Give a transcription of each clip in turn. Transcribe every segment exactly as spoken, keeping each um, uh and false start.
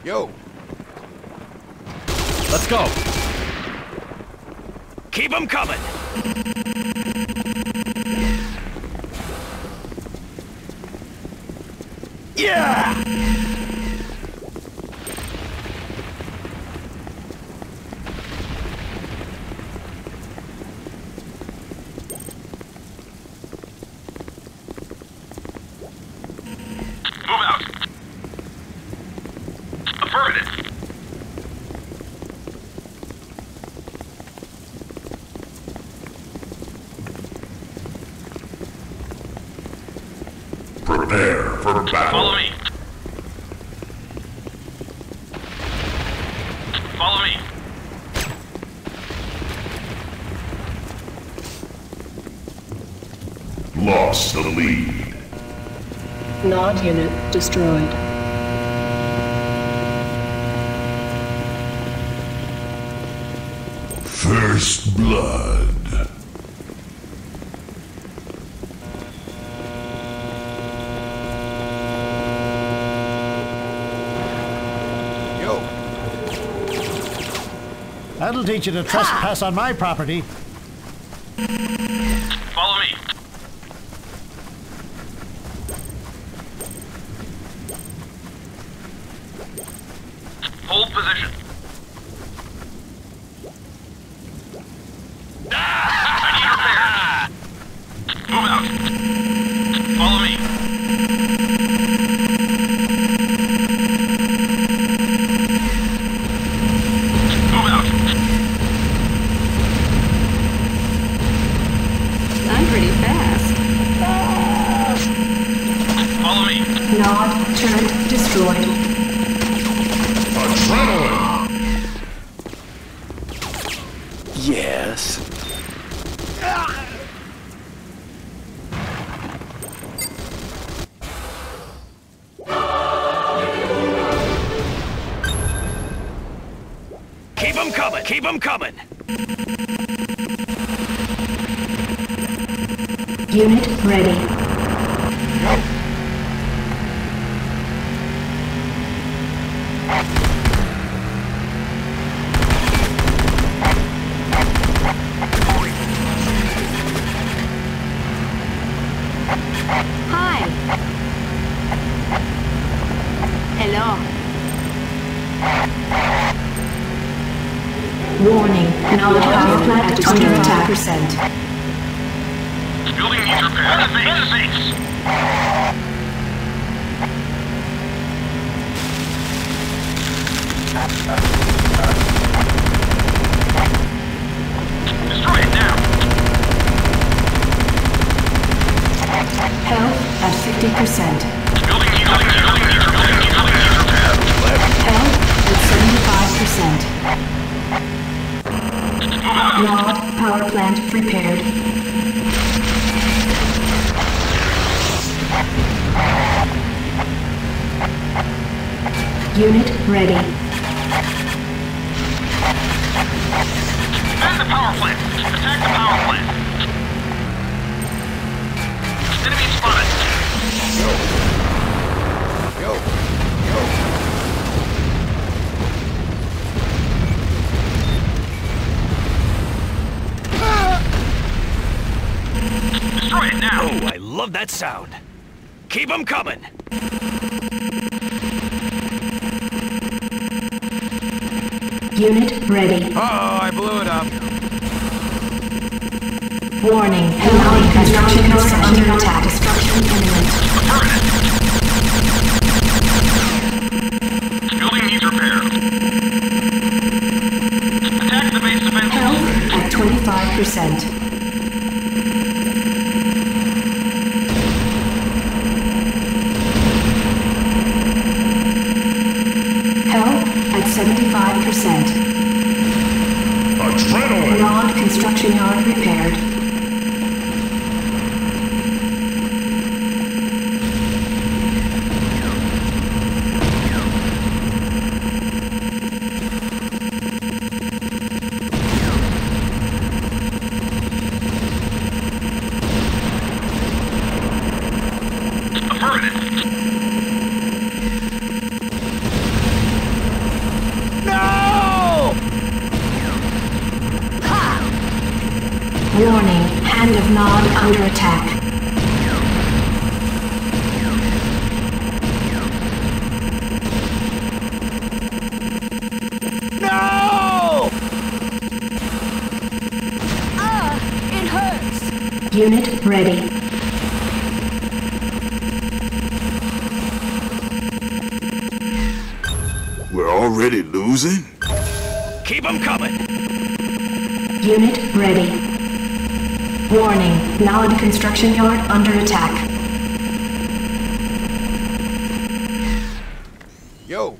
Yo. Let's go. Keep them coming. Yeah! Move out. Affirmative. Prepare for battle. Follow me. Follow me. Lost the lead. Nod unit destroyed. First blood. Yo. That'll teach you to trespass on my property. Follow me. Hold position. I need repair. Move out. Follow me. Move out. I'm pretty fast. Follow me. Nod turret destroyed. Adrenaline. Yes. Keep them coming. Keep them coming. Unit ready. Hi. Hello. Warning. Nod power plant under attack. Percent. Building needs repair. In the face. Destroy it now. Health at fifty percent. Building needs repair. Building needs repair. Building needs repair. Health at seventy-five percent. Nod power plant repaired. Unit ready. Defend the power plant. Attack the power plant. Enemy spotted. Yo. Yo. Destroy it now. Oh, I love that sound. Keep them coming. Unit ready. Oh, I blew it up. Warning. Allied construction yard under attack. Destruction imminent. Building needs repair. Attack the base defense. Health at twenty-five percent. Health at seventy-five percent. Adrenaline. Nod construction yard repaired. Affirmative. Command of Nod under attack. No! Ah, it hurts. Unit ready. We're already losing? Keep them coming. Unit ready. Warning, Nod construction yard under attack. Yo.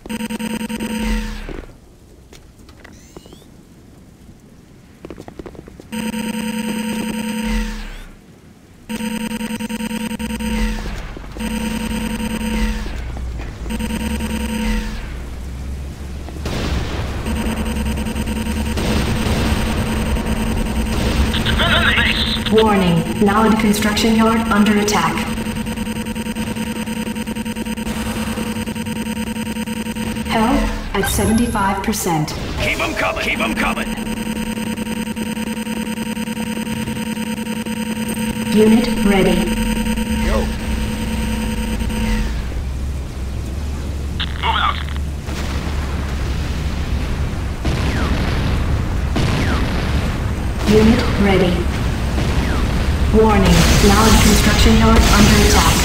Warning, Nod construction yard under attack. Health at seventy-five percent. Keep them coming. Keep them coming. Unit ready. Yo. Move out. Unit ready. Warning, Nod construction yard under attack.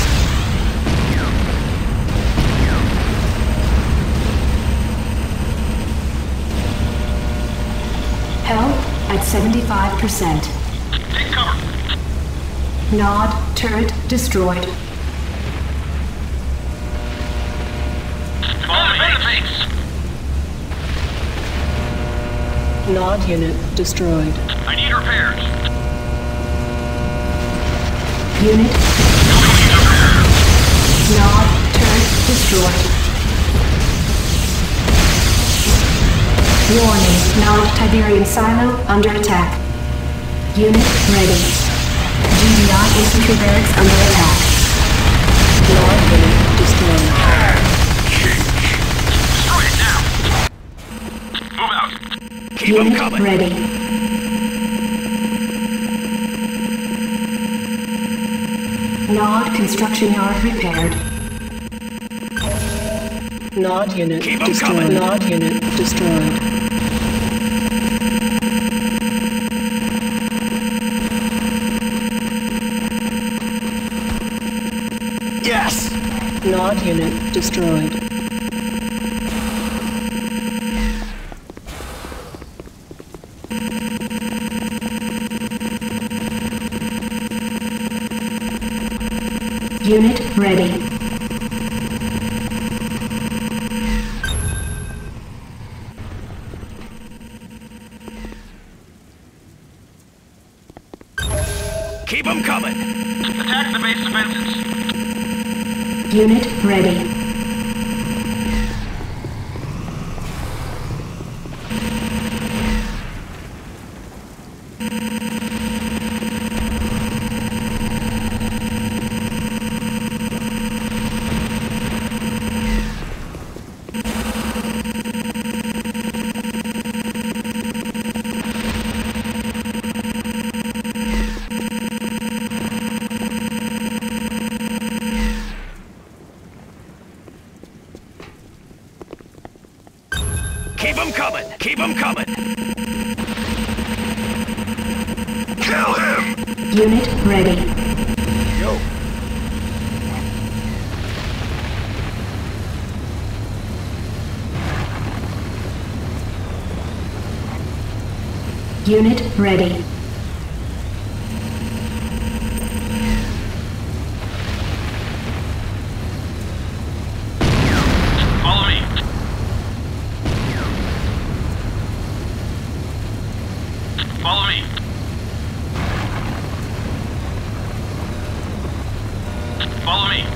Health at seventy-five percent. Take cover. Nod turret destroyed. Follow me. Defend the base. Nod unit destroyed. I need repairs. Unit. Nod turret destroyed. Warning, Nod Tiberium silo under attack. Unit ready. G D I infantry barracks under attack. Nod unit destroyed. Destroy it now. Move out. Keep them Unit coming. ready. Nod construction yard repaired. Nod unit Keep 'em destroyed. coming. Nod unit destroyed. Yes! Nod unit destroyed. Unit ready. Keep them coming. Attack the base defenses. Unit ready. Keep them coming. Keep them coming. Kill him. Unit ready. Yo. Unit ready. Follow me. Follow me. Follow me.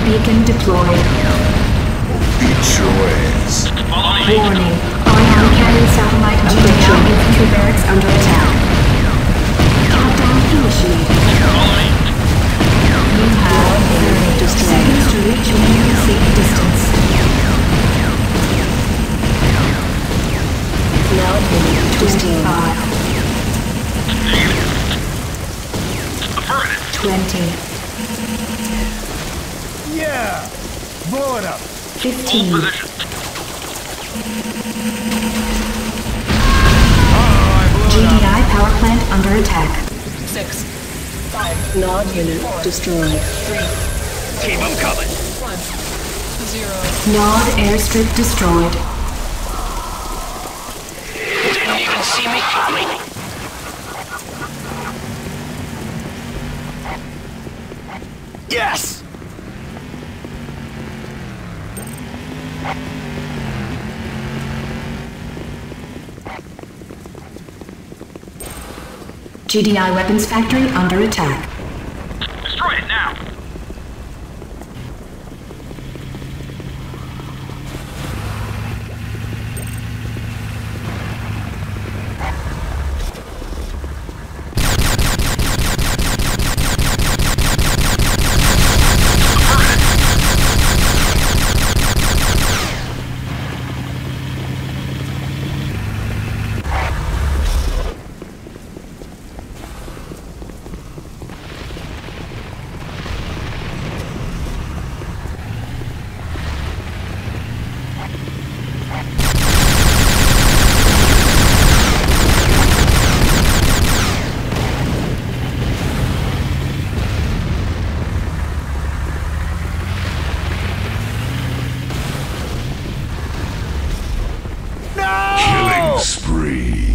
beacon deployed. Beat your ass. Warning. Ion cannon satellite G D I infantry barracks under attack. Countdown initiated. You have thirty seconds to reach minimum safe distance. Now twenty-five. Twenty. Yeah! Blow it up! Fifteen. Position. G D I power plant under attack. Six. Five. Nod unit destroyed. Three. Keep them coming. One. Zero. Nod airstrip destroyed. Didn't even see me coming. Yes! G D I weapons factory under attack. Destroy it now. Killing spree.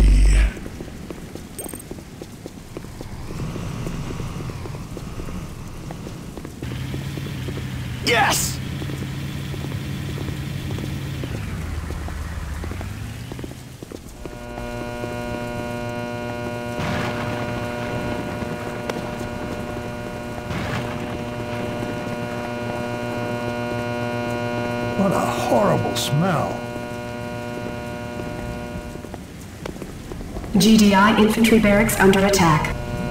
Yes! What a horrible smell. G D I infantry barracks under attack.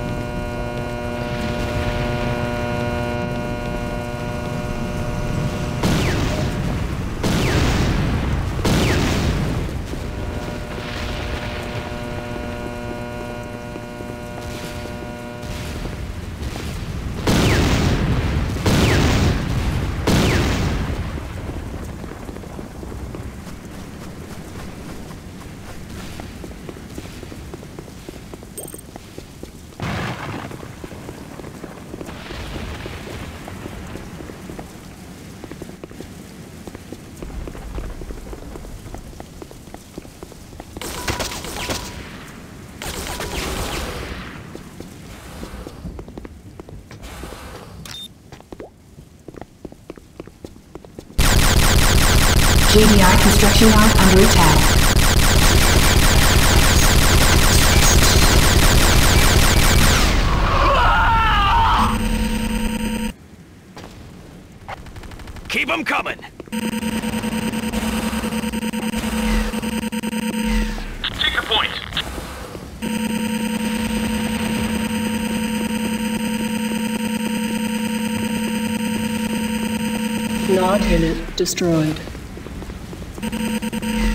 G D I construction yard under attack. Keep them coming. Take your point. Nod unit destroyed.